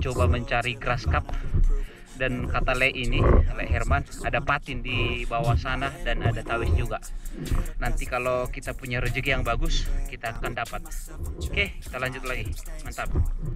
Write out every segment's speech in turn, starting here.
mencoba mencari grass cup, dan kata Le Herman ada patin di bawah sana dan ada tawes juga. Nanti kalau kita punya rezeki yang bagus kita akan dapat. Oke, kita lanjut lagi. Mantap.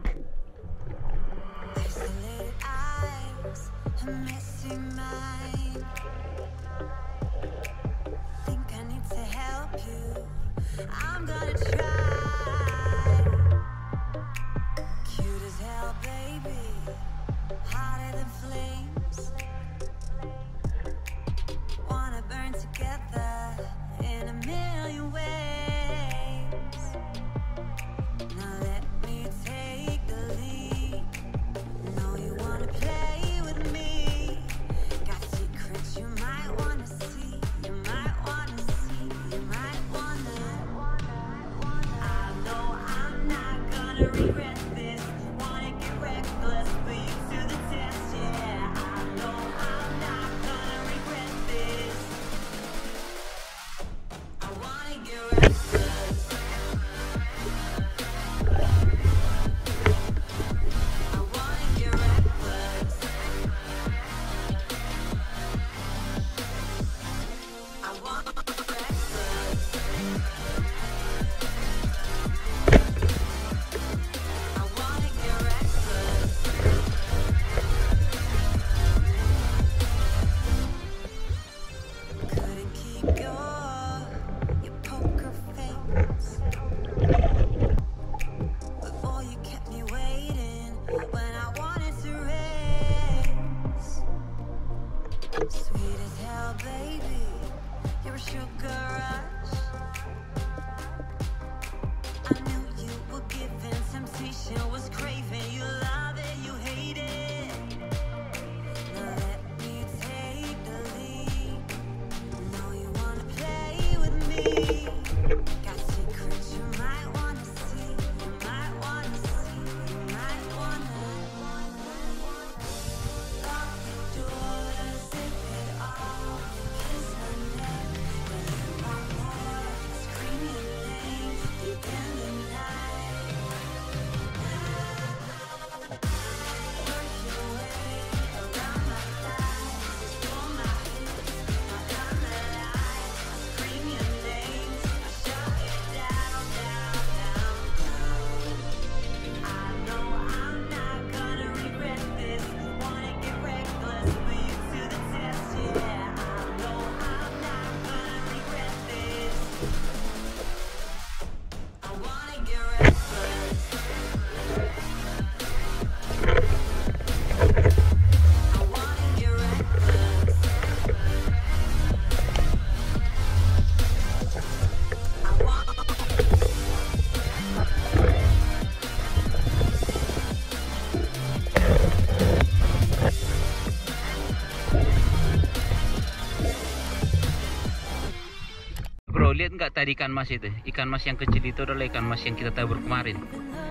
Lihat nggak tadi ikan mas itu? Ikan mas yang kecil itu adalah ikan mas yang kita tabur kemarin.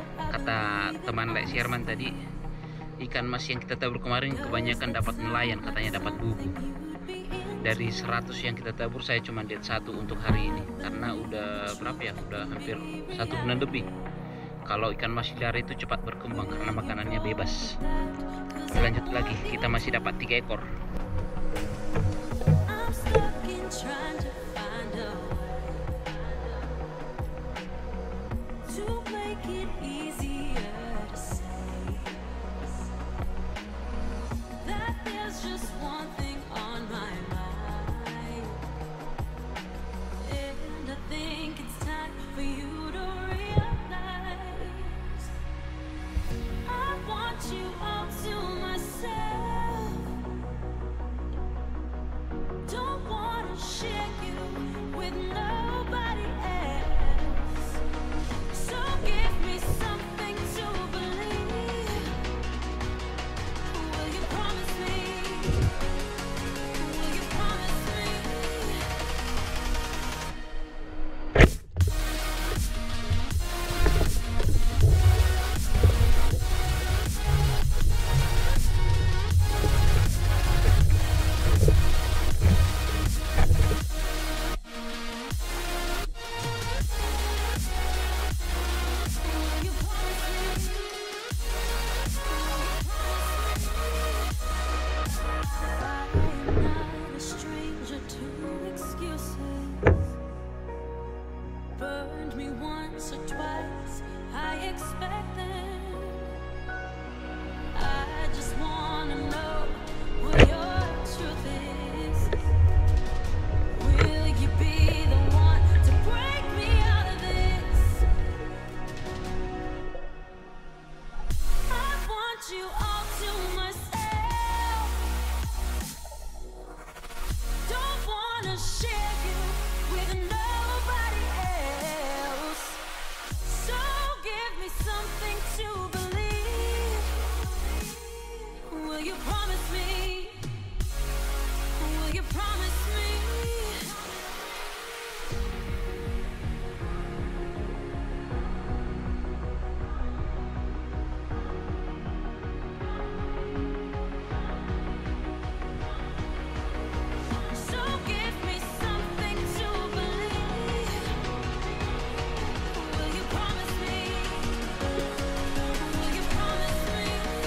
Kata teman Lex Herman tadi, ikan mas yang kita tabur kemarin kebanyakan dapat nelayan, katanya dapat bubu. Dari 100 yang kita tabur saya cuma lihat 1 untuk hari ini, karena udah berapa ya? Udah hampir 1 bulan lebih. Kalau ikan mas liar itu cepat berkembang karena makanannya bebas. Lanjut lagi, kita masih dapat 3 ekor. not a stranger to excuses. Burned me once or twice, I expect them. I just wanna know what your truth is. Will you be the one to break me out of this? I want you all to myself. Don't wanna share you with nobody else. So give me something to believe. Will you promise me? Will you promise me? So give me something to believe. Will you promise me? Will you promise me?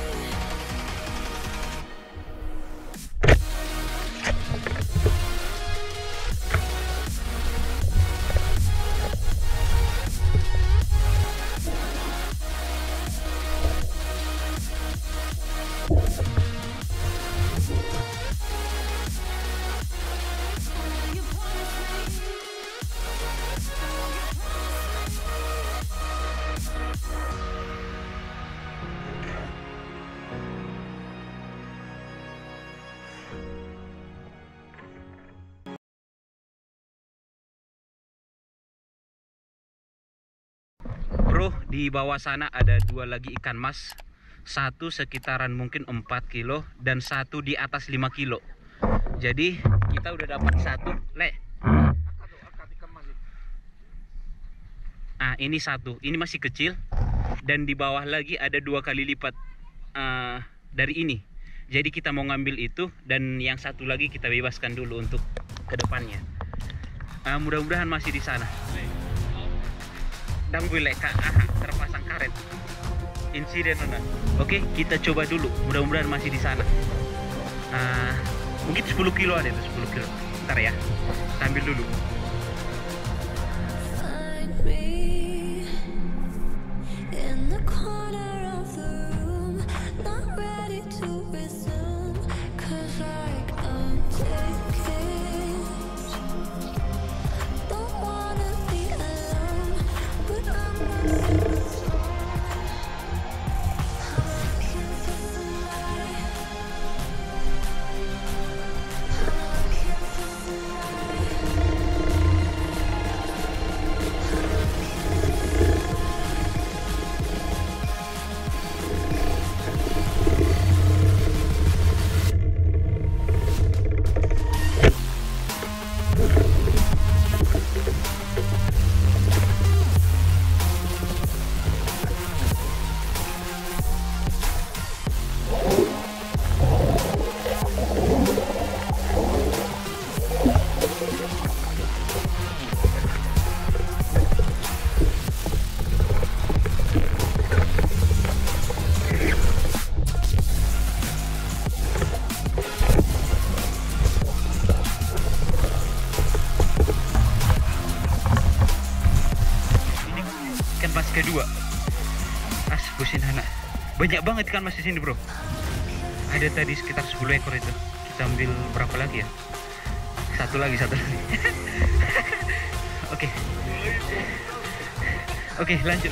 Will you promise me? Bro, di bawah sana ada dua lagi ikan mas. Satu sekitaran mungkin 4 kilo dan satu di atas 5 kilo. Jadi kita udah dapat satu, Le. Ah, ini satu. Ini masih kecil. Dan di bawah lagi ada 2 kali lipat dari ini. Jadi kita mau ngambil itu dan yang satu lagi kita bebaskan dulu untuk kedepannya. Mudah-mudahan masih di sana. Dan gue terpasang karet. Insiden mana? Oke, kita coba dulu. Mudah-mudahan masih di sana. Mungkin 10 kilo ada itu, 10 kilo. Ntar ya, kita ambil dulu. Find me in the corner of the room, not ready to resume, 'cause like I'm taking. Don't wanna be alone, but I'm not super strong. I'm looking for somebody. I'm looking for somebody. Ikan mas kedua. Busin anak. Banyak banget ikan mas di sini, bro. Ada tadi sekitar 10 ekor itu. Kita ambil berapa lagi ya? Satu lagi. Oke. Oke, lanjut.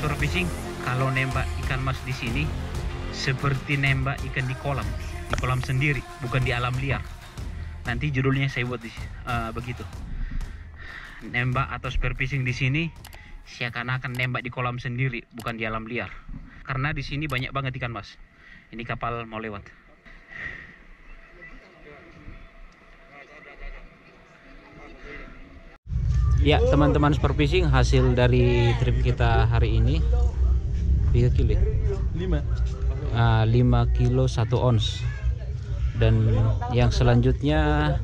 sport fishing, kalau nembak ikan mas di sini seperti nembak ikan di kolam sendiri, bukan di alam liar. Nanti judulnya saya buat begitu. Nembak atau sport fishing di sini seakan-akan nembak di kolam sendiri, bukan di alam liar. Karena di sini banyak banget ikan mas. Ini kapal mau lewat. Ya teman-teman sport fishing, hasil dari trip kita hari ini 3 kilo 5 kilo 1 ons. Dan yang selanjutnya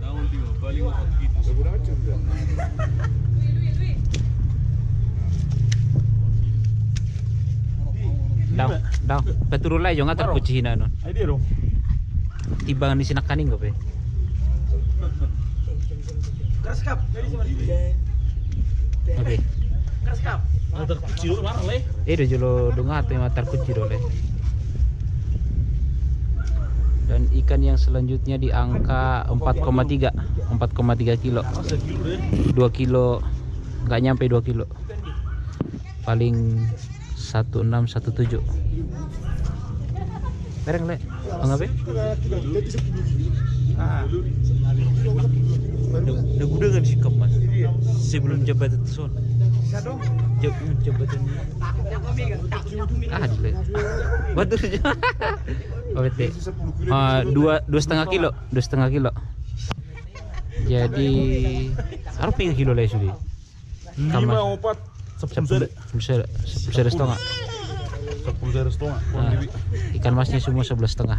daw peturulay jo ngatar kucihina non tibang di sinak kaning gope oke matar kuci do marang le do jolo dungat matar kuci do le. Dan ikan yang selanjutnya di angka 4,3 kilo 2 kilo nggak nyampe 2 kilo paling 1617 bareng le anggap ya udah gudangan sikap mas sebelum jabatan son jabatan le betul OBT 2,5 kilo jadi harus 3 kilo lah sudah 10 setengah. Ikan masnya semua 11,5.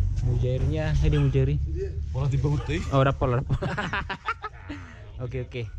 Mujairnya, ini mujairi. Oh, dapat. Oke.